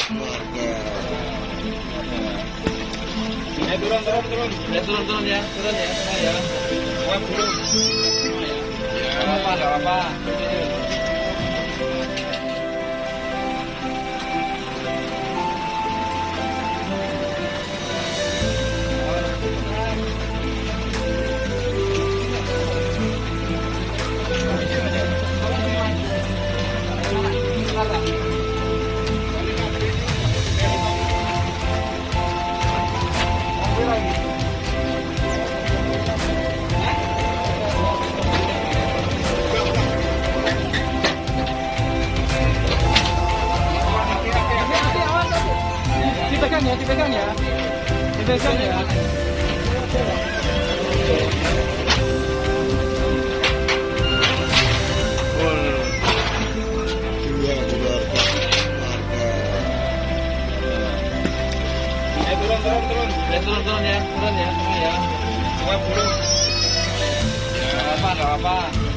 warga. Turun ya, semua ya. Semua turun. Gak apa-apa. Dipegang ya. Dua keluarga warga. Turun ya, semua ya. Semua turun. Gak apa-apa.